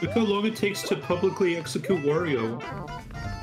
Look how long it takes to publicly execute Wario.